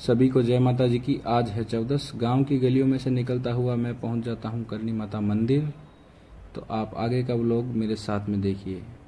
सभी को जय माता जी की। आज है 14। गांव की गलियों में से निकलता हुआ मैं पहुंच जाता हूं करणी माता मंदिर। तो आप आगे का व्लॉग मेरे साथ में देखिए।